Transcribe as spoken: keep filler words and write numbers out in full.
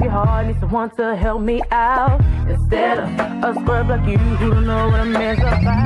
hard, need someone to help me out. Instead of a scrub like you who don't know what a man's about.